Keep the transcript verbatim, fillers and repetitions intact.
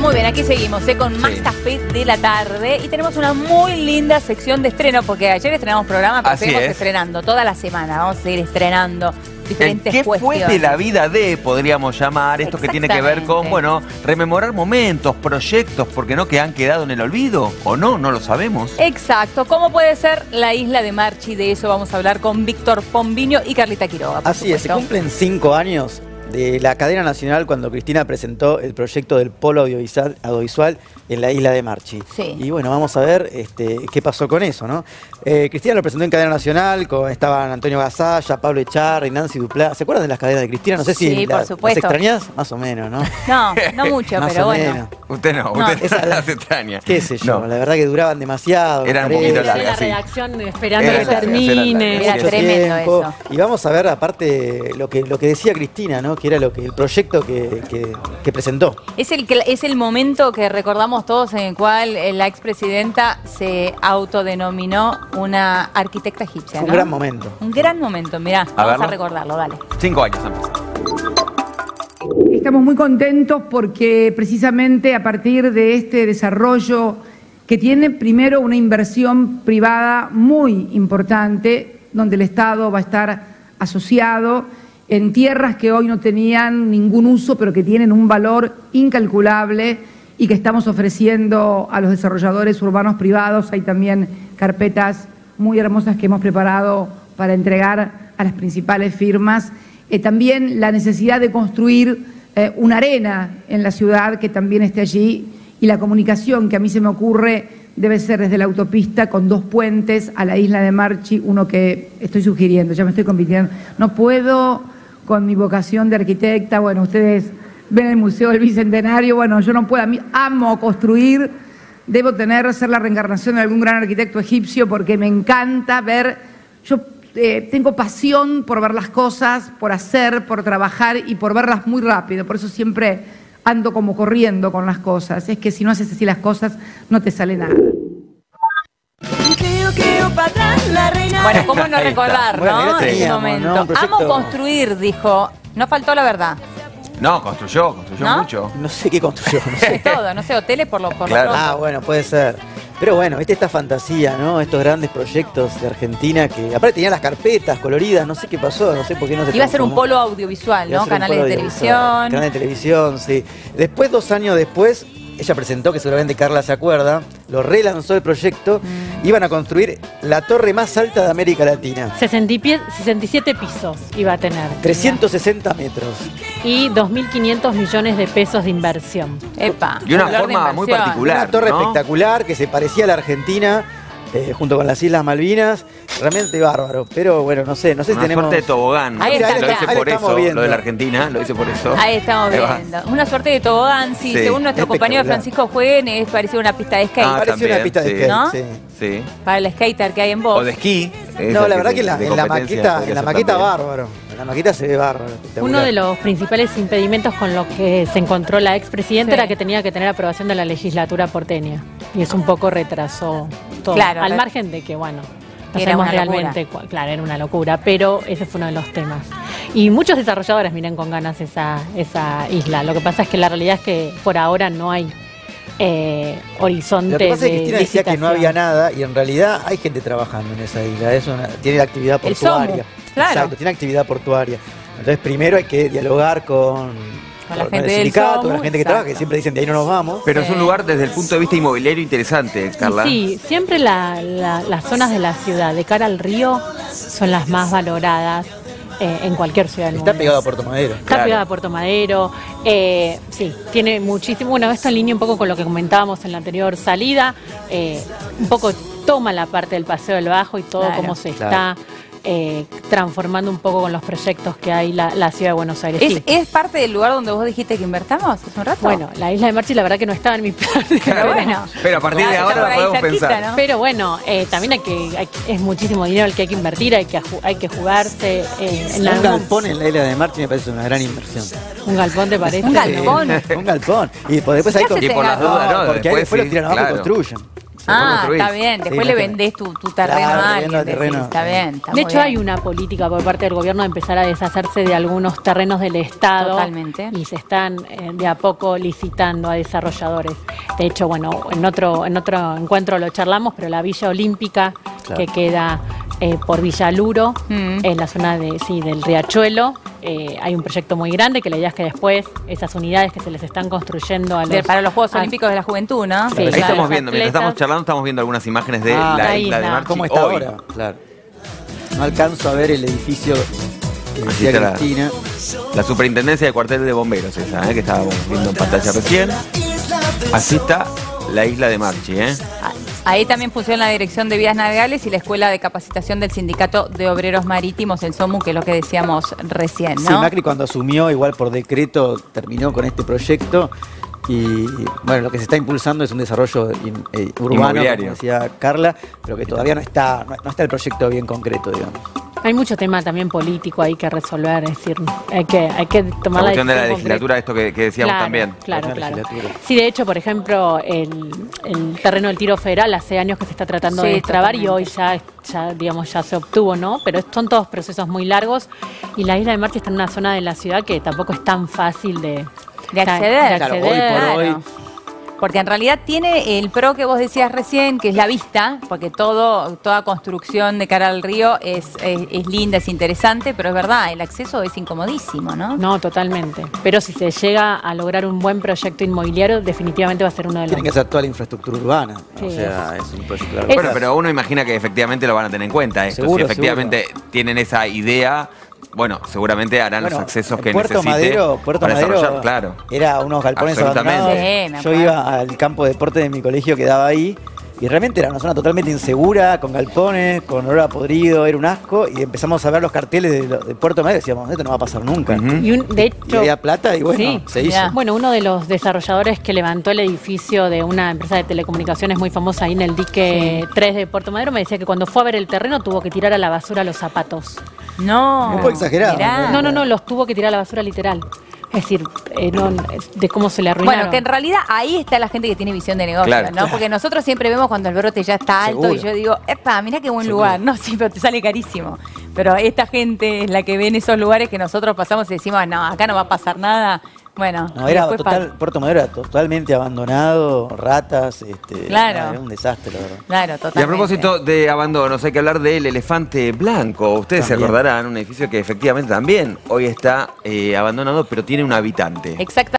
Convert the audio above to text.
muy bien, aquí seguimos ¿eh? con más Sí. café de la tarde y tenemos una muy linda sección de estreno porque ayer estrenamos programa, pero Así seguimos es. estrenando toda la semana, vamos a seguir estrenando diferentes ¿Qué cuestiones. fue de la vida de, podríamos llamar, esto que tiene que ver con, Exactamente. bueno, rememorar momentos, proyectos, porque no que han quedado en el olvido, o no, no lo sabemos. Exacto, ¿cómo puede ser la isla de Marchi? De eso vamos a hablar con Víctor Pombiño y Carlita Quiroga, por Así es, se supuesto. cumplen cinco años de la cadena nacional cuando Cristina presentó el proyecto del polo audiovisual, audiovisual en la isla de Marchi. Sí. Y bueno, vamos a ver este, qué pasó con eso, ¿no? Eh, Cristina lo presentó en cadena nacional, con, estaban Antonio Gasalla, Pablo Echarri, Nancy Duplá. ¿Se acuerdan de las cadenas de Cristina? No sé si Sí, la- por supuesto. las extrañás, más o menos, ¿no? No, no mucho, Más pero o bueno. menos. Usted no, No. usted Esa- las extraña. Qué sé yo, No. la verdad que duraban demasiado. Eran me un poquito parece. largas. la sí. redacción esperando Era que larga, termine. Era Mucho tremendo tiempo. eso. Y vamos a ver, aparte, lo que, lo que decía Cristina, ¿no? Que era lo que el proyecto que, que- que presentó. Es el, que- es el momento que recordamos todos en el cual eh, la expresidenta se autodenominó una arquitecta egipcia, Fue un ¿no? gran momento. Un gran momento, mirá, vamos verlo. a recordarlo, dale. Cinco años antes. Estamos muy contentos porque precisamente a partir de este desarrollo que tiene primero una inversión privada muy importante, donde el Estado va a estar asociado en tierras que hoy no tenían ningún uso, pero que tienen un valor incalculable y que estamos ofreciendo a los desarrolladores urbanos privados. Hay también carpetas muy hermosas que hemos preparado para entregar a las principales firmas. Eh, también la necesidad de construir eh, una arena en la ciudad que también esté allí, y la comunicación que a mí se me ocurre debe ser desde la autopista con dos puentes a la isla de Marchi, uno que estoy sugiriendo, ya me estoy convirtiendo. No puedo con mi vocación de arquitecta, bueno, ustedes ven el Museo del Bicentenario, bueno, yo no puedo, a mí amo construir, debo tener, ser la reencarnación de algún gran arquitecto egipcio porque me encanta ver, yo eh, tengo pasión por ver las cosas, por hacer, por trabajar y por verlas muy rápido, por eso siempre ando como corriendo con las cosas, es que si no haces así las cosas no te sale nada. Bueno, ¿cómo no Ahí está. recordar, Bueno, no? ya Ese teníamos, momento. ¿no? Un proyecto- Amo construir, dijo. No faltó la verdad. No, construyó, construyó ¿No? mucho. No sé qué construyó, no De sé. todo, no sé, hoteles por lo, por lo Claro. pronto. Ah, bueno, puede ser. Pero bueno, viste esta fantasía, ¿no? Estos grandes proyectos de Argentina que aparte tenían las carpetas coloridas, no sé qué pasó, no sé por qué no se Iba a ser un transformó. polo audiovisual, Iba a ¿no? ser un Canales polo de audiovisual. televisión. Canales de televisión, sí. Después, dos años después, ella presentó, que seguramente Carla se acuerda, lo relanzó el proyecto, Mm. iban a construir la torre más alta de América Latina. sesenta y pie- sesenta y siete pisos iba a tener. trescientos sesenta metros. Y dos mil quinientos millones de pesos de inversión. Epa. Y una valor de forma muy inversión. particular. Una torre ¿no? espectacular que se parecía a la Argentina, eh, junto con las Islas Malvinas. Realmente bárbaro. Pero bueno, no sé, no sé si Una tenemos... suerte de tobogán. Ahí lo está, hice ahí por lo estamos eso, viendo. lo de la Argentina, lo hice por eso. Ahí estamos Ahí va. viendo. Una suerte de tobogán, sí, Sí, según nuestro compañero espectacular. Francisco Jueguen, es parecido a una pista de skate. Ah, Parecía una también, pista de sí. skate, ¿No? sí. Sí. Para el skater que hay en vos. O de esquí. No, la verdad que en la, de en la competencia maqueta, podría en la ser maqueta también. bárbaro. En la maqueta se ve bárbaro. espectacular. Uno de los principales impedimentos con los que se encontró la expresidenta Sí. era que tenía que tener aprobación de la legislatura porteña. Y eso un poco retrasó todo. Claro, Al re- margen de que, bueno, no Era sabemos una realmente cuál. Claro, era una locura, pero ese fue uno de los temas. Y muchos desarrolladores miran con ganas esa, esa isla. Lo que pasa es que la realidad es que por ahora no hay eh, horizonte Lo que pasa es que de Cristina decía que no licitación. había nada y en realidad hay gente trabajando en esa isla. Es una- tiene actividad El portuaria. SOMU, claro. Exacto, tiene actividad portuaria. Entonces primero hay que dialogar con, Con la con gente el del sindicato, con la SOMU, gente que exacto. trabaja, que siempre dicen de ahí no nos vamos. Pero es un Sí. lugar desde el punto de vista inmobiliario interesante, Carla. Sí, siempre la- la- las zonas de la ciudad de cara al río son las más valoradas eh, en cualquier ciudad del Está mundo. pegado a Puerto Madero. Está Claro. pegada a Puerto Madero, eh, sí, tiene muchísimo, bueno, esto en línea un poco con lo que comentábamos en la anterior salida, eh, un poco toma la parte del Paseo del Bajo y todo Claro. cómo se Claro. está eh, transformando un poco con los proyectos que hay la, la ciudad de Buenos Aires. ¿Es, Sí. ¿Es parte del lugar donde vos dijiste que invertamos hace un rato? Bueno, la isla de Marchi la verdad que no estaba en mi plan. pero bueno. Pero a partir de Ah, ahora está por la ahí podemos cerquita, pensar. ¿no? Pero bueno, eh, también hay que, hay que- es muchísimo dinero el que hay que invertir, hay que, ju- hay que jugarse eh, en la, Un galpón en la isla de Marchi me parece una gran inversión. un galpón, ¿te parece? Un galpón. Un galpón. Y después ¿Qué hay haces Y por las No, dudas, ¿no? porque ahí después sí, lo tiran abajo claro. y construyen. Ah, construís. está bien. Sí, Después no le tiene- vendés tu, tu terreno Claro, a te alguien. vendo el decís, terreno. está bien. Está De muy hecho, bien. hay una política por parte del gobierno de empezar a deshacerse de algunos terrenos del Estado. Totalmente. Y se están eh, de a poco licitando a desarrolladores. De hecho, bueno, en otro, en otro encuentro lo charlamos, pero la Villa Olímpica, Claro. que queda eh, por Villaluro, Mm. en la zona de, sí, del Riachuelo, eh, hay un proyecto muy grande que la idea es que después esas unidades que se les están construyendo a los, De- para los Juegos a- Olímpicos de la Juventud, ¿no? Sí, Ahí claro. estamos Los viendo, mientras atletas. estamos charlando, estamos viendo algunas imágenes de Ah, la la isla de isla. Marchi ¿Cómo está hoy. ahora? Claro. No alcanzo a ver el edificio que Así decía está la- Cristina. La superintendencia de cuartel de bomberos esa, ¿eh? Que estábamos viendo en pantalla recién. Así está la isla de Marchi, ¿eh? Ahí también funciona la Dirección de Vías Navegables y la Escuela de Capacitación del Sindicato de Obreros Marítimos, el SOMU, que es lo que decíamos recién, ¿no? Sí, Macri cuando asumió, igual por decreto, terminó con este proyecto. Y bueno, lo que se está impulsando es un desarrollo in- eh, urbano, Inmobiliario. como decía Carla, pero que todavía no está, no, no está el proyecto bien concreto, digamos. Hay mucho tema también político ahí que resolver, es decir, hay que, hay que La tomar la cuestión de la decisión legislatura, esto que, que decíamos Claro, también. Claro, La claro. legislatura. Sí, de hecho, por ejemplo, el, el terreno del tiro federal hace años que se está tratando Sí, de destrabar y hoy totalmente. ya, ya, digamos, ya se obtuvo, ¿no? Pero es- son todos procesos muy largos y la isla de Marchi está en una zona de la ciudad que tampoco es tan fácil de, De acceder. Claro, hoy por Claro. hoy. Porque en realidad tiene el pro que vos decías recién, que es la vista, porque todo, toda construcción de cara al río es, es, es linda, es interesante, pero es verdad, el acceso es incomodísimo, ¿no? No, totalmente. Pero si se llega a lograr un buen proyecto inmobiliario, definitivamente va a ser uno de los... Tienen que hacer toda la infraestructura urbana. Sí, o sea, es un proyecto largo Es- Bueno, plazo. pero uno imagina que efectivamente lo van a tener en cuenta esto. Seguro, si efectivamente tienen esa idea, bueno, seguramente harán Bueno, los accesos en que Puerto necesite Madero, Puerto para Madero desarrollar, claro. era unos galpones Absolutamente. abandonados. Sí, me Yo acuerdo. iba al campo de deporte de mi colegio que daba ahí y realmente era una zona totalmente insegura, con galpones, con olor a podrido, era un asco y empezamos a ver los carteles de, lo- de Puerto Madero y decíamos, esto no va a pasar nunca. Ujú. Y un- de Y hecho, había plata y bueno, Sí, se hizo. mirá. bueno, uno de los desarrolladores que levantó el edificio de una empresa de telecomunicaciones muy famosa ahí en el dique tres de Puerto Madero me decía que cuando fue a ver el terreno tuvo que tirar a la basura los zapatos. No. Un poco exagerado, mirá. No, no, no, los tuvo que tirar a la basura literal. Es decir, eh, no, de cómo se le arruinaron. Bueno, que en realidad ahí está la gente que tiene visión de negocio, Claro. ¿no? Porque nosotros siempre vemos cuando el brote ya está alto Seguro. y yo digo, epa, mirá qué buen Seguro. lugar. No, sí, pero te sale carísimo. Pero esta gente es la que ve en esos lugares que nosotros pasamos y decimos, no, acá no va a pasar nada. Bueno, No, era después total, pa- Puerto Madero era totalmente abandonado, ratas, este, Claro. nada, era un desastre, la verdad. Claro, Y totalmente. a propósito de abandonos, hay que hablar del elefante blanco. Ustedes se También. acordarán, un edificio que efectivamente también hoy está eh, abandonado, pero tiene un habitante. Exactamente.